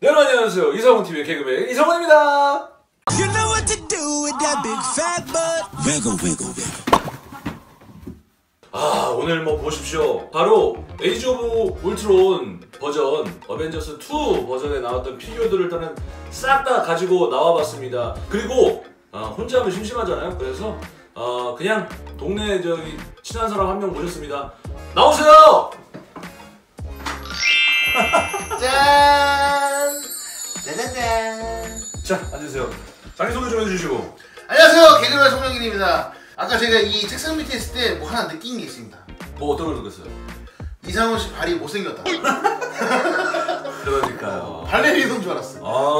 네, 안녕하세요. 이상훈TV의 개그맨 이상훈입니다. You know what to do with that big fat butt. Wiggle, wiggle, wiggle. 오늘 뭐 보십시오. 바로 에이지 오브 울트론 버전, 어벤져스 2 버전에 나왔던 피규어들을 일단은 싹 다 가지고 나와봤습니다. 그리고 혼자 하면 심심하잖아요. 그래서 그냥 동네 저기 친한 사람 한 명 모셨습니다. 나오세요. 짠! 짜자잔! 자, 앉으세요. 자기소개 좀 해주시고. 안녕하세요, 개그맨 송영길입니다. 아까 제가 이 책상 밑에 있을 때 뭐 하나 느낀 게 있습니다. 뭐 어떤 걸 느꼈어요? 이상훈 씨 발이 못생겼다. 그러니까요. 발레리노인 줄 알았어.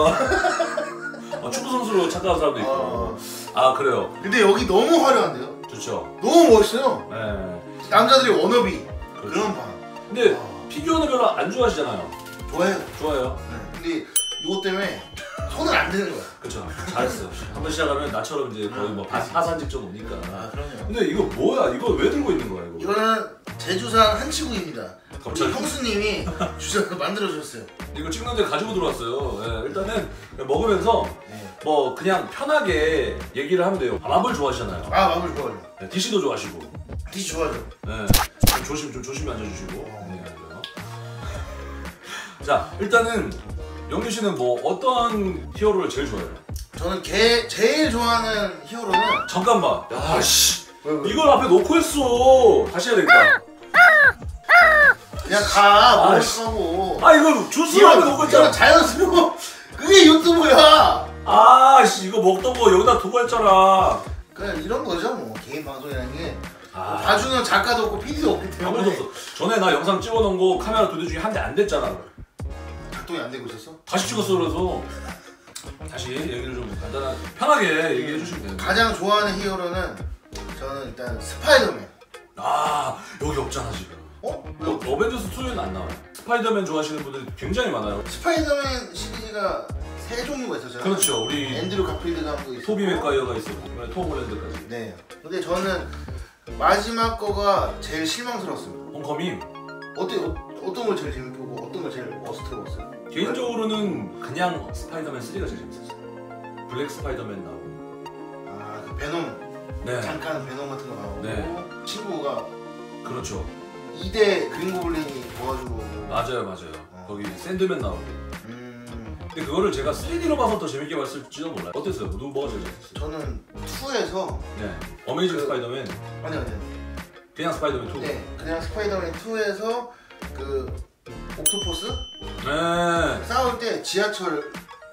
축구 선수로 착각한 사람도 있고. 그래요. 근데 여기 너무 화려한데요? 좋죠. 너무 멋있어요. 네. 남자들이 워너비 그렇죠. 그런 방. 근데 피규어는 별로 안 좋아하시잖아요. 좋아해요. 좋아요. 네. 근데 이것 때문에 손을 안 대는 거야. 그렇죠. 잘했어. 한번 시작하면 나처럼 이제 거의 뭐 파산 직전 오니까. 그럼요. 근데 이거 뭐야? 이거 왜 들고 있는 거야 이거? 이거는 제주산 한치구이입니다. 갑자기? 우리 형수님이 주셔서 만들어주셨어요. 이거 찍는데 가지고 들어왔어요. 네, 일단은 먹으면서 네. 뭐 그냥 편하게 얘기를 하면 돼요. 마블 좋아하시잖아요. 마블 좋아해요. 네, DC도 좋아하시고. DC 좋아하죠. 네. 좀 조심히 앉아주시고. 네, 알죠. 자, 일단은 영규 씨는 뭐 어떤 히어로를 제일 좋아해요? 저는 제일 좋아하는 히어로는 잠깐만. 야, 씨. 왜? 이걸 앞에 놓고 했어. 다시 해야 되겠다. 그냥 가. 아이씨. 하고. 이거 주스를 앞에 놓고 이건 했잖아. 자연스러워. 그게 유튜브야. 씨, 이거 먹던 거 여기다 두고 했잖아. 그냥 이런 거죠 뭐 개인 방송이라는 게. 아. 봐주는 작가도 없고 PD도 없기 때문에. 아무도 없어. 전에 나 영상 찍어놓은 거 카메라 2대 중에 한 대 안 됐잖아. 작동이 안 되고 있었어? 다시 찍었어. 그래서 다시 얘기를 좀 간단하게 편하게 얘기해 주시면 돼요. 가장 좋아하는 히어로는 저는 일단 스파이더맨. 여기 없잖아 지금. 왜? 어벤져스 2에는 안 나와요. 스파이더맨 좋아하시는 분들이 굉장히 많아요. 스파이더맨 시리즈가 세 종류가 있었잖아요. 그렇죠. 우리 앤드류 가필드가 한 거 있었고 토비 맥과이어가 있었고 톰 홀랜드까지. 네. 근데 저는 마지막 거가 제일 실망스러웠습니다. 홈커밍. 어떤 걸 제일 재밌게 보고 어떤 걸 제일 워스트로 봤어요? 개인적으로는 그냥 스파이더맨 3가 제일 재밌었어요. 블랙 스파이더맨 나오고. 그 베놈. 네. 잠깐 베놈 같은 거 나오고. 네. 친구가 그렇죠. 2대 그린 고블린이 도와주고. 맞아요. 거기 샌드맨 나오고. 근데 그거를 제가 3D로 봐서 더 재밌게 봤을지도 몰라요. 어땠어요? 뭐가 제일 재밌었어요? 저는 2에서 네. 어메이징 스파이더맨. 아니 그냥 스파이더맨 2. 네. 그냥 스파이더맨 2에서 그 옥토퍼스 네. 싸울 때 지하철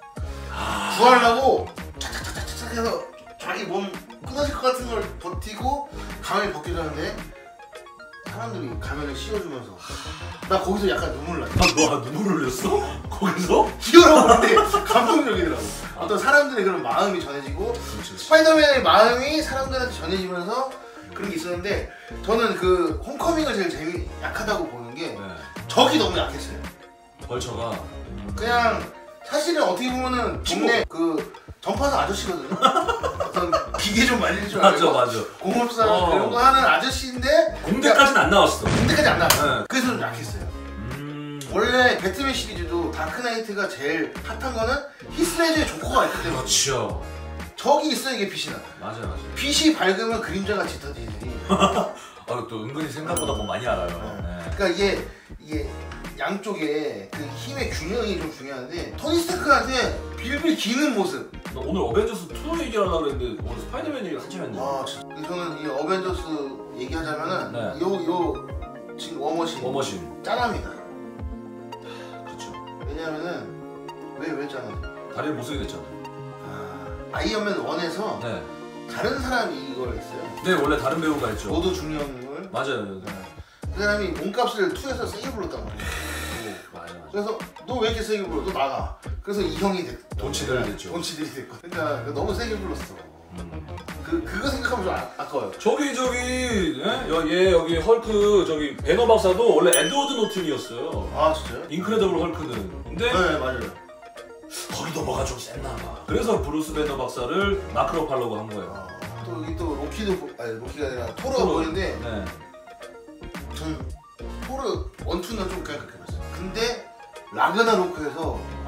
구하려고 착착착착착 해서 자기 몸 끊어질 것 같은 걸 버티고 가면이 벗겨졌는데 사람들이 가면을 씌워주면서 나 거기서 약간 눈물 났어. 너 눈물 흘렸어? 거기서? 히어로 보는데 감동적이더라고. 어떤 사람들의 그런 마음이 전해지고 스파이더맨의 마음이 사람들한테 전해지면서 그런 게 있었는데 저는 그 홈커밍을 제일 약하다고 보는 게 적이 너무 약했어요. 벌처가 그냥 사실은 어떻게 보면은 동네 그 전파사 아저씨거든요. 어떤 기계 좀 만질 줄 알고 맞아. 공업사 이런 거 하는 아저씨인데 공대까지는 안 나왔어. 공대까지 안 나왔어요. 네. 그래서 좀 약했어요. 원래 배트맨 시리즈도 다크나이트가 제일 핫한 거는 히스레저의 조커가 있기 때문에 그렇죠. 적이 있어야 이게 빛이 나. 맞아요. 빛이 밝으면 그림자가 짙어지지. 또 은근히 생각보다 뭐 많이 알아요. 네. 그러니까 이게 양쪽에 그 힘의 균형이 좀 중요한데 토니 스타크한테 빌빌 기는 모습. 오늘 어벤져스 2 얘기하려고 그랬는데 오늘 스파이더맨 얘기를 한참 했네. 진짜. 저는 이 어벤져스 얘기하자면은 네. 요 지금 워머신 짠합니다. 그렇죠. 왜냐면은 왜 짠하지? 다리를 못 쓰게 됐잖아. 아이언맨 1에서 네. 다른 사람이 이걸 했어요. 네, 원래 다른 배우가 했죠. 로드 중령을. 맞아요. 그 사람이 몸값을 2에서 세게 불렀단 말이야. 맞아. 그래서 너 왜 이렇게 세게 불러? 너 나가. 그래서 이 형이 됐고. 돈치들이 됐죠. 돈치들이 됐고. 그러니까 너무 세게 불렀어. 그거 생각하면 좀 아까워요. 저기 여기 헐크 저기 배너 박사도 원래 에드워드 노튼이었어요. 진짜요? 인크레더블 헐크는. 근데 네 맞아요. 거기 넘어가 좀 셌나 봐. 그래서 브루스 배너 박사를 마크 러팔로가 한 거예요. 또 여기 또 로키가 아니라 토르가 보이는데 네. 전 토르 1, 2는 좀 그냥 그렇게 봤어요. 근데 라그나로크에서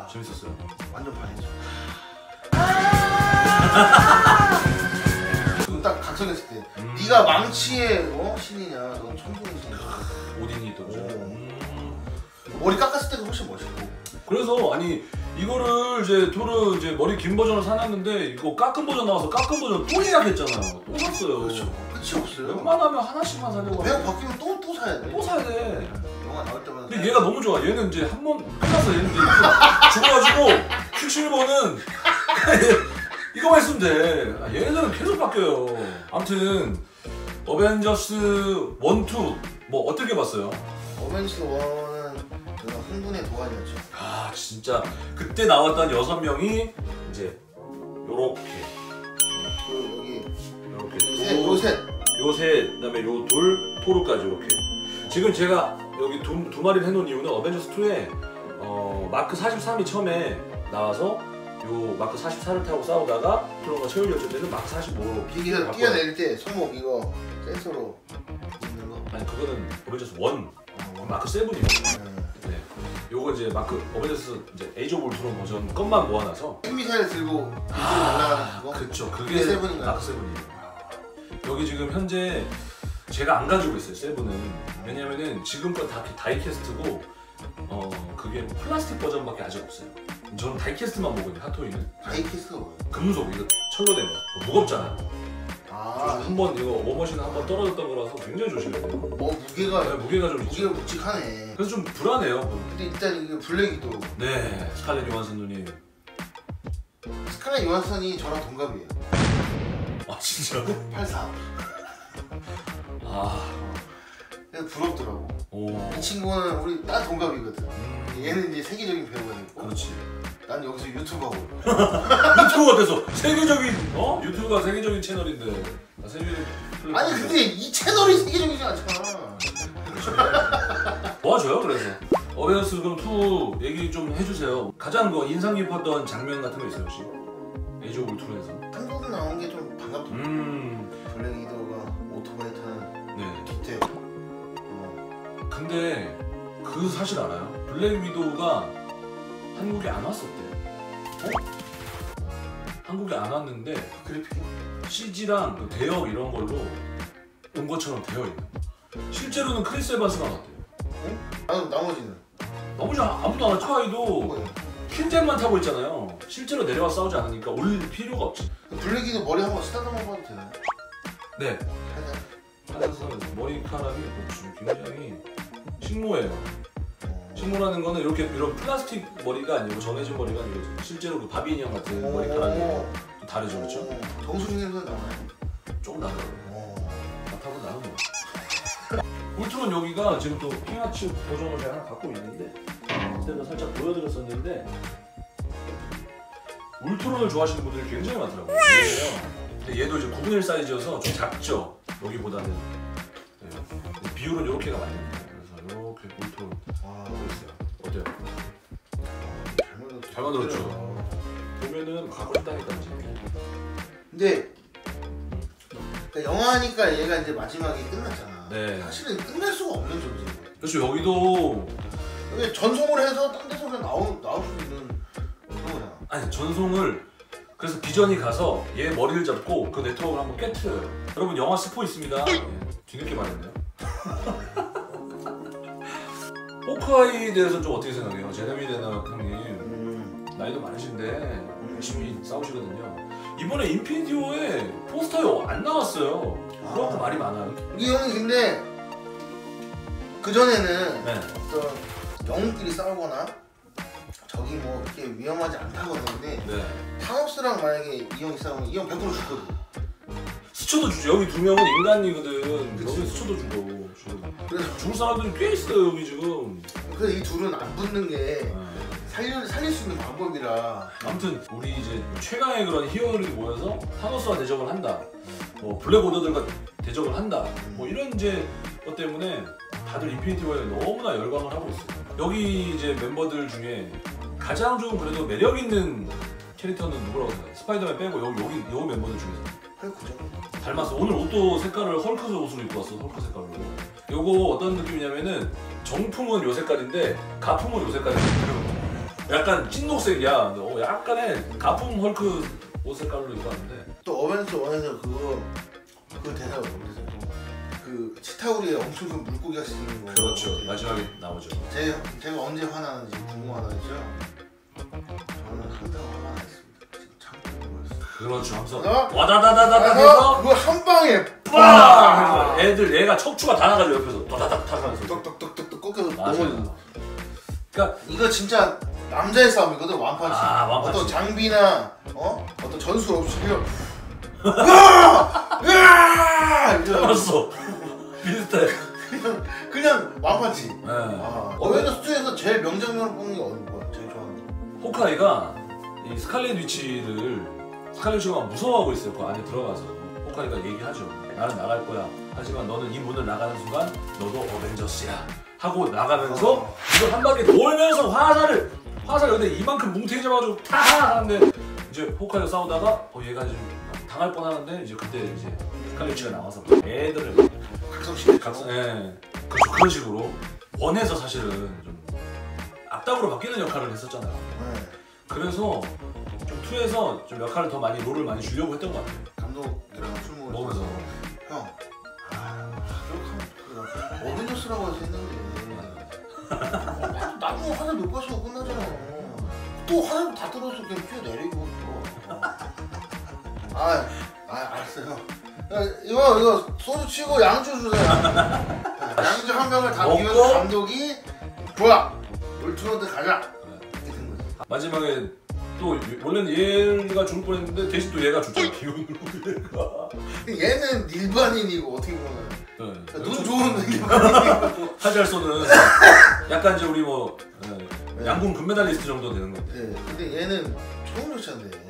재밌었어요. 완전 반했죠. 딱 각성했을 때 네가 망치의 신이냐 넌 천둥의 신이야. 오딘이 또 그죠. 머리 깎았을 때가 훨씬 멋있고. 그래서 아니 이거를 이제 토르 이제 머리 긴 버전을 사놨는데 이거 깎은 버전 나와서 깎은 버전 또 예약했잖아요. 또 샀어요. 그렇죠. 끝이 없어요. 웬만하면 하나씩만 사려고. 배가 바뀌면 또 사야 돼. 또 사야 돼. 영화 나올 때마다. 근데 얘가 너무 좋아. 얘는 이제 한 번 끝났어. 얘는 이제 죽어가지고 퀵실버는 이거만 있으면 돼. 얘네들은 계속 바뀌어요. 아무튼 어벤져스 1, 2 뭐 어떻게 봤어요? 어벤져스 1은 제가 흥분의 도가니였죠. 아 진짜 그때 나왔던 6명이 이제 요렇게 여기 요렇게 요셋 그다음에 요 둘 토르까지 이렇게. 지금 제가 여기 두 마리를 해놓은 이유는 어벤져스 2에 마크 43이 처음에 나와서 요 마크 44를 타고 싸우다가 토르가 채우려줄 때는 마크 45로 비기가 뛰어내릴 때 손목 이거 센서로 있는 거. 아니 그거는 어벤져스 1 마크 7이에요. 네. 요거 이제 마크 어벤져스 이제 에이지 오브 울트론 버전 것만 모아놔서 핵미사일 들고 날아가는 그거. 그쵸. 그게 그게 세븐인가요? 마크 7이에요. 여기 지금 현재 제가 안 가지고 있어요. 7은 왜냐면은 지금껏 다 다이캐스트고 그게 플라스틱 버전밖에 아직 없어요. 저는 다이캐스트만 보거든요. 핫토이는 다이캐스트가 뭐예요? 금속 이거 철로 된 거 무겁잖아요. 아, 한번 이거 워머신 한번 떨어졌던 거라서 굉장히 조심해야 돼요. 무게가 네, 무게가 좀 있죠. 묵직하네. 그래서 좀 불안해요. 근데 일단 이게 블랙이도 네, 스칼렛 요한슨 누님. 스칼렛 요한슨이 저랑 동갑이에요. 아 진짜로? 84. 아, 그래서 부럽더라고. 오. 이 친구는 우리 딱 동갑이거든. 얘는 이제 세계적인 배우가 됐고, 그렇지. 난 여기서 유튜버고. 유튜브가 돼서 세계적인 유튜브가 세계적인 채널인데 세계적인 플랫폼. 아니 근데 이 채널이 세계적이지 않잖아. 도와줘요. 그래서 어벤져스 그럼 2 얘기 좀 해주세요. 가장 인상 깊었던 장면 같은 거 있어요 혹시? 에이지 오브 울트론에서. 한국에 나온 게 좀 반갑더라고. 블랙 위도우가 오토바이 타는 네. 디테일. 근데 그 사실 알아요? 블랙 위도우가 한국에 안 왔었대. 한국에 안 왔는데 그래픽? CG랑 그 대역 이런 걸로 온 것처럼 되어 있는. 실제로는 크리스 에반스가 나왔대요. 나머지는? 나머지 아무도 안 왔죠. 하이도 뭐예요? 퀸잭만 타고 있잖아요. 실제로 내려와 싸우지 않으니까 올 필요가 없지. 블랙 위도우 머리 한번 쓰다듬어 봐도 되나요? 네. 살짝. 그래서 머리카락이 굉장히 식모예요. 식모라는 거는 이런 플라스틱 머리가 아니고 전해진 머리가 아니고 실제로 그 바비 인형 같은 머리카락이 좀 다르죠, 그렇죠? 정수리 냄새 나나요? 조금 다르더라고요. 나타보면 나는 뭐. 울트론 여기가 지금 또 킹아츠 버전을 제가 하나 갖고 있는데 그때도 살짝 보여드렸었는데 울트론을 좋아하시는 분들이 굉장히 많더라고요. 근데 얘도 이제 9분의 1 사이즈여서 좀 작죠. 여기보다는. 네. 비율은 이렇게가 맞습니다. 그래서 이렇게 울트론 하고 있어요. 어때요? 잘 만들었죠. 보면은 갖고 싶다니까 이제. 근데 그러니까 영화니까 얘가 이제 마지막에 끝났잖아. 네. 사실은 끝날 수가 없는 존재예요. 그렇죠. 여기도 이게 전송을 해서 딴 데서 그냥 나올 수 있는 그런 거잖아. 아니 전송을 그래서 비전이 가서 얘 머리를 잡고 그 네트워크를 한번 깨트려요. 여러분 영화 스포 있습니다. 예, 뒤늦게 말했네요. 호크아이에 대해서 좀 어떻게 생각해요? 제레미 레너 형님 나이도 많으신데 열심히 싸우시거든요. 이번에 인피니티 워에 포스터에 안 나왔어요. 그렇고 말이 많아요. 이 형이 근데 그 전에는 네. 어떤 영웅끼리 싸우거나 적이 뭐 그렇게 위험하지 않다고 했는데 네. 타노스랑 만약에 이 형이 싸우면 이 형 100% 죽거든. 스쳐도 주죠. 여기 두 명은 인간이거든. 여기 스쳐도 주고. 그래서 죽을 사람들이 꽤 있어요 여기 지금. 그래서 이 둘은 안 붙는 게 살릴 수 있는 방법이라. 아무튼 우리 이제 최강의 그런 히어로들이 모여서 타노스와 대적을 한다. 뭐 블랙 오더들과 대적을 한다. 뭐 이런 이제 것 때문에 다들 인피니티 워에 너무나 열광을 하고 있어요. 여기 이제 멤버들 중에 가장 좀 그래도 매력 있는 캐릭터는 누구라고 생각해요? 스파이더맨 빼고 여기 멤버들 중에서. 헐크죠. 닮았어. 오늘 옷도 색깔을 헐크 옷으로 입고 왔어. 헐크 색깔로. 요거 어떤 느낌이냐면은 정품은 요 색깔인데 가품은 요 색깔이에요. 약간 찐녹색이야. 약간의 가품 헐크 옷 색깔로 입고 왔는데. 또 어벤져스 1에서 그거 대사가 뭐였어요? 그 치타우리에 엄청 큰 물고기가 생긴 거. 그렇죠. 마지막에 나오죠. 제가 언제 화나는지 궁금하다 했죠? 저는 항상 화가 났습니다. 지금 참고 있어요. 그렇죠. 하면서 그래서 와다다다다다 해서 그거 한 방에 빡! 해서 애들 얘가 척추가 다 나가지고 옆에서 도다닥 타면서 똑똑똑똑똑 꺾여서 맞아요. 넘어지는. 그러니까 이거 진짜 남자의 싸움이거든. 완판치. 완판치. 어떤 장비나 어떤 전술 없이 그냥 으아! 알았어. 비슷해. 그냥 완판치. 네. 어벤져스 2에서 제일 명장면을 뽑는 게 뭐야? 제일 좋아하는 거. 호카이가 이 스칼렛 위치가 무서워하고 있어요. 그 안에 들어가서 호카이가 얘기하죠. 나는 나갈 거야. 하지만 너는 이 문을 나가는 순간 너도 어벤져스야. 하고 나가면서 이걸 한 바퀴 돌면서 화살 여기다 이만큼 뭉탱이 잡아가지고 타 하는데 이제 호카이가 싸우다가 얘가 지금 당할 뻔하는데 이제 그때 이제 스칼렛 위치가 나와서 애들을 각성시켜. 그렇죠. 그런 식으로 원에서 사실은 좀 악당으로 바뀌는 역할을 했었잖아요. 그래서 좀 2에서 좀 역할을 더 많이 롤을 많이 주려고 했던 것 같아요. 감독이랑 술 먹으면서 형 어벤져스라고 해서 했는데 나중에 화살 몇 번 쏘고 끝나잖아. 또 화살 다 들어서 그냥 뛰어내리고 또. 알았어요. 이거 소주 치고 양주 주세요. 양주 한 병을 다 먹고? 비워서 감독이 좋아 울트로드 가자 이렇게 된 거지. 마지막에 또 원래는 얘가 죽을 뻔했는데 대신 또 얘가 죽잖아. 기운으로 얘가. 얘는 일반인이고 어떻게 보면 네. 눈 좋은 일반인이고 하잘 쏘는 약간 이제 우리 양궁 금메달리스트 정도 되는 건데. 네, 근데 얘는 처음 놓쳤는데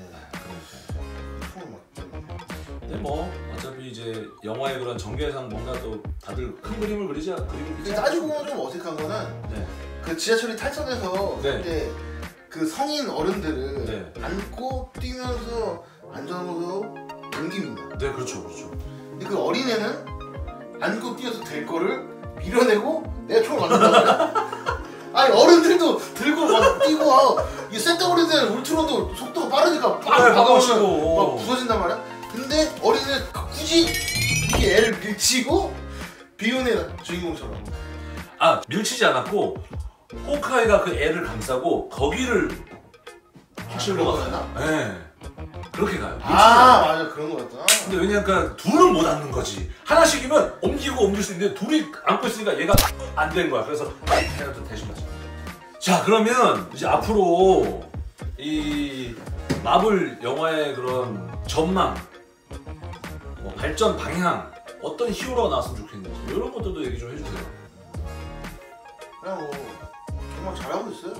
근데 어차피 이제 영화의 그런 전개상 뭔가 또 다들 큰 그림을 그리지 근데 따지고 보면 좀 어색한 거는 네. 그 지하철이 탈선해서 네. 그때 그 성인 어른들을 네. 안고 뛰면서 안전으로 옮깁니다. 네, 그렇죠. 근데 그 어린애는 안고 뛰어서 될 거를 밀어내고 내가 총을 맞는단 말이야? 아니 어른들도 들고 막 뛰고 이 센터버리들 울트론도 속도가 빠르니까 빵 네, 박아오면 막 부서진단 말이야? 근데 어린애는 굳이 이렇게 애를 밀치고 비운의 주인공처럼 밀치지 않았고 호카이가 그 애를 감싸고 거기를 그런 거였나? 네, 그렇게 가요. 맞아 그런 거였구나. 근데 왜냐면 둘은 못 안는 거지. 하나씩이면 옮길 수 있는데 둘이 안고 있으니까 얘가 안 된 거야. 그래서 걔가 또 대신 맞아. 자, 그러면 이제 앞으로 이 마블 영화의 그런 전망, 발전 방향, 어떤 히어로가 나왔으면 좋겠는지 이런 것들도 얘기 좀 해주세요. 그냥 정말 잘하고 있어요.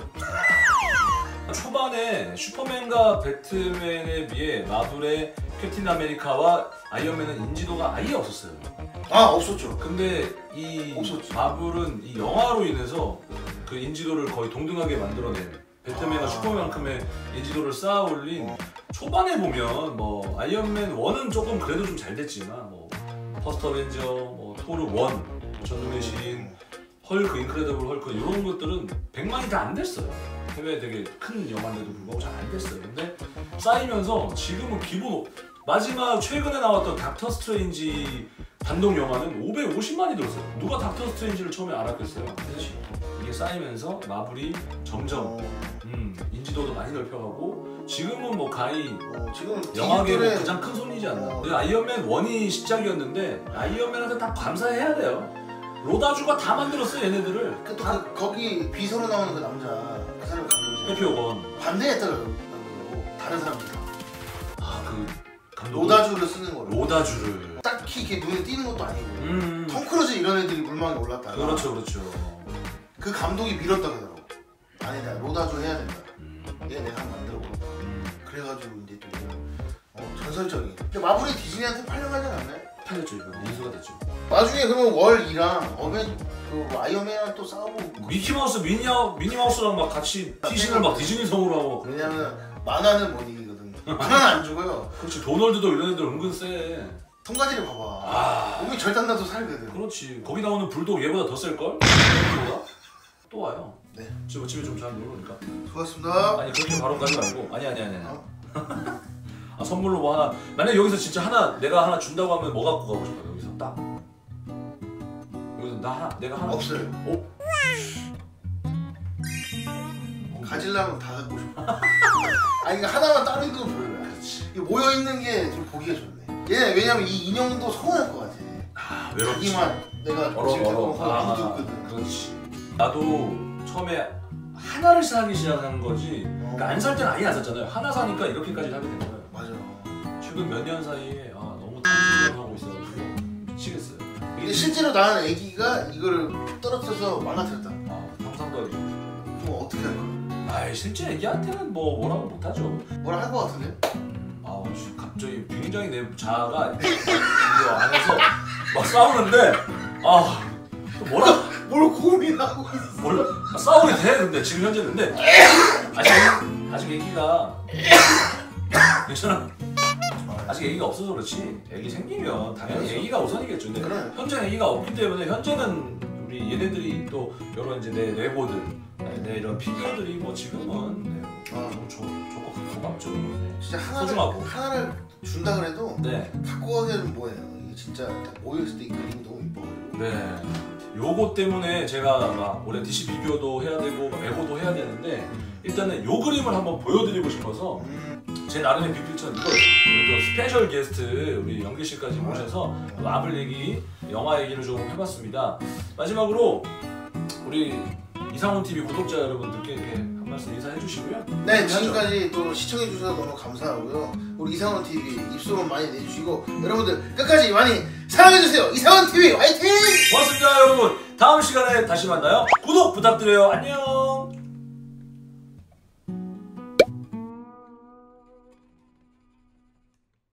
초반에 슈퍼맨과 배트맨에 비해 마블의 캡틴 아메리카와 아이언맨은 인지도가 아예 없었어요. 없었죠. 근데 이 없었지. 마블은 이 영화로 인해서 그 인지도를 거의 동등하게 만들어낸 배트맨과 슈퍼맨만큼의 인지도를 쌓아 올린 초반에 보면 아이언맨 1은 조금 그래도 좀 잘 됐지만 퍼스트 어벤져, 토르 1, 전능의 시인, 헐크, 인크레더블 헐크 이런 것들은 100만이 다 안 됐어요. 해외에 되게 큰 영화인데도 불구하고 잘 안 됐어요. 근데 쌓이면서 지금은 기본 마지막 최근에 나왔던 닥터 스트레인지 단독 영화는 550만이 들었어요. 누가 닥터 스트레인지를 처음에 알았겠어요. 그렇지. 이게 쌓이면서 마블이 점점 인지도도 많이 넓혀가고 지금은 가히 지금 영화계 디지털에 가장 큰 손이지 않나. 근데 아이언맨 1이 시작이었는데 아이언맨한테 다 감사해야 돼요. 로다주가 다 만들었어요, 얘네들을. 거기 비서로 나오는 그 남자 그 사람이 감독이잖아. 해피오건. 반대했더라고 다른 사람들이. 그 감독. 로다주를 쓰는 거를. 로다주를. 딱히 이렇게 눈에 띄는 것도 아니고. 톰 크루즈 이런 애들이 물망에 올랐다가. 그렇죠. 그 감독이 밀었다 그러더라고. 아니다, 로다주 해야 된다. 얘 내가 한번 만들어 볼까. 그래가지고 이제 또 전설적인. 근데 마블이 디즈니한테 팔려가지 않았나요? 팔렸죠, 이거. 인수가 됐죠. 나중에 그러면 월이랑 아이언맨이랑 또 싸우고. 미키마우스, 미니마우스랑 막 같이 티신을 막 디즈니 성으로 하고. 왜냐면 만화는 못 이기거든. 만화는 안 죽어요. 그렇지, 도널드도 이런 애들 은근 세. 통가지를 봐봐. 몸이 절단나도 살거든. 그렇지. 거기 나오는 불도 얘보다 더 셀걸? 또 와요. 네. 집에 좀 잘 놀러니까. 수고하셨습니다. 아니 그렇게 바로 가지 말고. 아니. 어? 아 선물로 뭐 하나. 만약 여기서 진짜 내가 하나 준다고 하면 뭐 갖고 가고 싶어요? 여기서 딱. 여기서 내가 하나. 없어요. 오. 가지려면 다 갖고 싶어. 아니 그러니까 하나만 따로 있는 건 별로야. 이게 모여 있는 게 좀 보기가 좋네. 왜냐면 이 인형도 서운할 것 같아. 아 외롭지. 자기만 내가 지금 갖고 아무도 없거든. 그렇지. 나도 처음에 하나를 사기 시작한 거지. 그러니까 안 살 때는 아예 안 샀잖아요. 하나 사니까 이렇게까지 하게 된 거예요. 맞아. 최근 몇 년 사이에 너무 탐욕을 하고 있어가지고 미치겠어요. 근데 실제로 나는 애기가 이거를 떨어뜨려서 망가뜨렸다. 평상도 아니죠. 그럼 어떻게 할 거야? 아이 실제 애기한테는 뭐라고 못하죠. 뭐라 할 것 같은데? 갑자기 굉장히 내 자아가 이거 안에서 막 싸우는데 뭘 고민하고 있어? 몰라 싸우게 돼. 근데 지금 현재는 근데 아직 애기가 괜찮아. 아직 애기가 없어서 그렇지. 애기 생기면 당연히 애기가 우선이겠죠. 근데 그래. 현재는 애기가 없기 때문에 현재는 우리 얘네들이 또 여러 이제 내 레고들, 내 이런 피규어들이 뭐 지금은 너무 좋고 고맙죠. 진짜 소중하고. 하나를 준다 그래도 네. 갖고 가기에는 뭐예요? 이게 진짜 딱 모여있을 때 이 그림이 너무 이뻐가지고. 네. 요거 때문에 제가 막 올해 DC 비교도 해야 되고 레고도 해야 되는데 일단은 요 그림을 한번 보여드리고 싶어서 제 나름의 빅필천 이걸 우리 또 스페셜 게스트 우리 영길 씨까지 모셔서 마블 얘기, 영화 얘기를 좀 해봤습니다. 마지막으로 우리 이상훈 TV 구독자 여러분들께 이렇게 한 말씀 인사해 주시고요. 네, 지금까지 또 시청해 주셔서 너무 감사하고요. 우리 이상원 TV 입소문 많이 내주시고 여러분들 끝까지 많이 사랑해 주세요. 이상원 TV 화이팅! 고맙습니다, 여러분. 다음 시간에 다시 만나요. 구독 부탁드려요. 안녕.